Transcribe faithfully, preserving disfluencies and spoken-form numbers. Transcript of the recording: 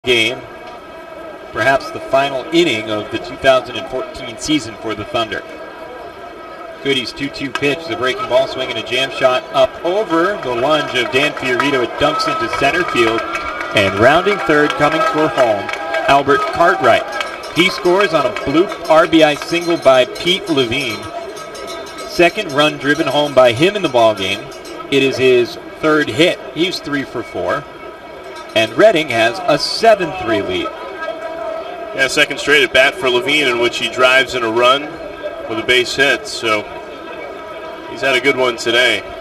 game, perhaps the final inning of the two thousand fourteen season for the Thunder. Goody's two two pitch, the breaking ball swing and a jam shot up over the lunge of Dan Fiorito. It dumps into center field, and rounding third, coming for home, Albert Cartwright. He scores on a bloop R B I single by Pete Levine. Second run driven home by him in the ballgame. It is his third hit. He's three for four. And Reading has a seven three lead. Yeah, second straight at bat for Levine in which he drives in a run with a base hit. So he's had a good one today.